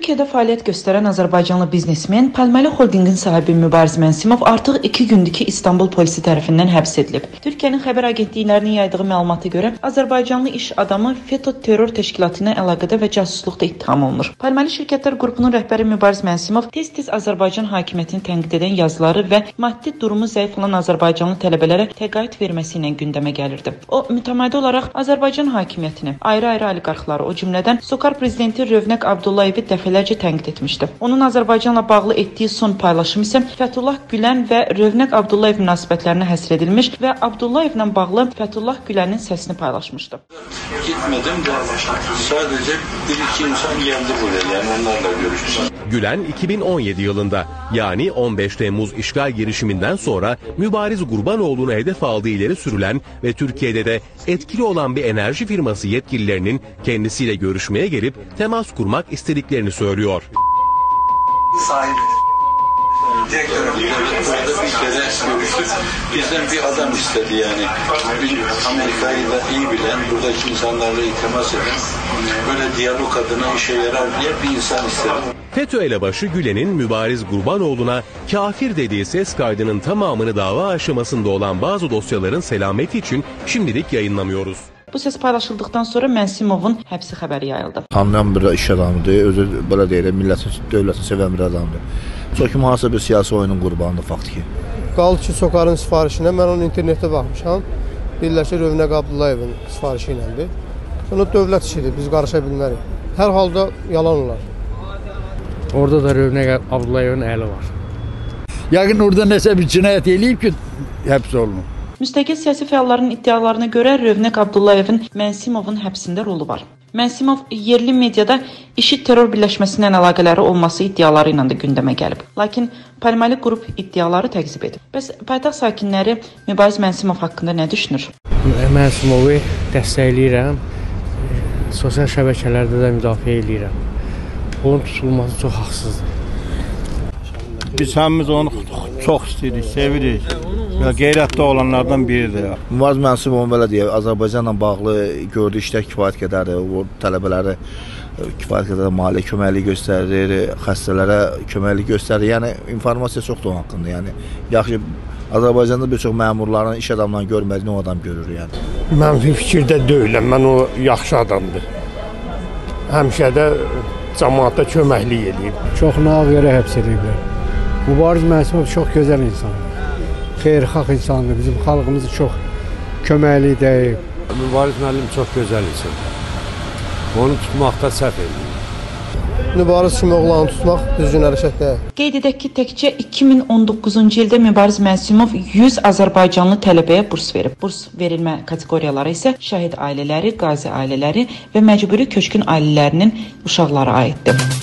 Türkiyədə fəaliyyət göstərən Azərbaycanlı biznesmen Palməli Holdingin sahibi Mübariz Mənsimov artıq 2 gündür ki, İstanbul polisi tərəfindən həbs edilib. Türkiyənin xəbər agentliklərinin yaydığı məlumata görə Azərbaycanlı iş adamı FETÖ terror təşkilatı ilə əlaqədə və casusluqda ittiham olunur. Palməli şirkətlər qrupunun rəhbəri Mübariz Mənsimov tez-tez Azərbaycan hakimiyyətini tənqid edən yazıları və maddi durumu zəif olan Azərbaycanlı tələbələrə təqaüd verməsi ilə gündəmə gəlirdi. O, mütəmadi olaraq Azərbaycan hakimiyyətini, ayrı-ayrı oliqarxları, o cümlədən SOCAR prezidenti Rövnəq Abdullayevi dəfələrcə tənqid etmişdi. Onun Azərbaycanla bağlı etdiyi son paylaşım isə Fəthullah Gülen və Rövnəq Abdullayev münasibətlərinə həsr edilmiş və Abdullayevlə bağlı Fəthullah Gülenin səsini paylaşmışdı. Gitmedim de sadece bir iki insan geldi buraya, yani onlarla görüştüm. Gülen 2017 yılında yani 15 Temmuz işgal girişiminden sonra Mübariz Gurbanoğlu'nu hedef aldığı ileri sürülen ve Türkiye'de de etkili olan bir enerji firması yetkililerinin kendisiyle görüşmeye gelip temas kurmak istediklerini söylüyor. Sahibi. Burada bir kere görüştük. Bizden bir adam istedi yani. Amerika'yı da iyi bilen, buradaki insanlarla temas eden, böyle diyalog adına işe yarar diye bir insan istedi. FETÖ elebaşı Gülen'in Mübariz Gurbanoğlu'na kafir dediği ses kaydının tamamını dava aşamasında olan bazı dosyaların selameti için şimdilik yayınlamıyoruz. Bu ses paylaşıldıktan sonra Mənsimovun həbsi xəbəri yayıldı. Tanınan bir iş adamıdır, özü belə deyirəm, millətin, dövlətin sevən bir adamdır. Çox kim hansısa bir siyasi oyunun qurbanıdır faktiki. Qaldı ki, SOCAR-ın sifarişinə mən onu internetdə baxmışam. Deyirlər ki, Rövnəq Abdullayevin sifarişi iləndir. Sonra dövlət işidir, biz qarışa bilmərik. Hər halda yalan olar. Orada da Rövnəq Abdullayevin əli var. Yəqin orada nəsə bir cinayət eləyib ki, həbs olunur. Müstəqil siyasi fəalların iddialarına görə Rövnəq Abdullayevin Mənsimovun həbsində rolu var. Mənsimov yerli mediada IŞİD terror birləşməsi ilə əlaqələri olması iddiaları ilə də gündəmə gəlib. Lakin Palməli qrup iddiaları təqzib edib. Bəs paytaxt sakinləri Mübariz Mənsimov haqqında nə düşünür? Mənsimovu dəstəkləyirəm. Sosial şəbəkələrdə də müdafiə edirəm. Onun tutulması çox haqsızdır. Biz hamımız onu çox istəyirik, sevirik. Qeyrətli olanlardan biridir. Mübariz Mənsimov belə deyək, Azərbaycanla bağlı gördüyü işlər kifayət qədərdir. O tələbələri kifayət qədər maliyyə köməkliyi göstərir, xəstələrə köməkliyi göstərir. Yəni informasiya çoxdur onun haqqında. Yəni yaxşı Azərbaycanda bir çox məmurların, iş adamlarını görmədiyini o adam görür yəni. Mənfi fikirdə deyiləm, mən o yaxşı adamdır. Həmişə də cəmaata köməklik edib. Çox nağa görə həbs ediblər. Mübariz Mənsimov çox gözəl insandır. Xeyirxah insandır, bizim xalqımızı çox köməkli deyib. Mübariz müəllim çox gözəl insandır. Onu tutmaqda səhv edir. Mübariz kimi oğlanı tutmaq düzgün hərəkət deyil. Qeyd edək ki, təkcə 2019-cu ildə Mübariz Mənsimov 100 Azərbaycanlı tələbəyə burs verib. Burs verilmə kateqoriyaları isə şəhid ailələri, qazi ailələri və məcburi köçkün ailələrinin uşaqları aiddir.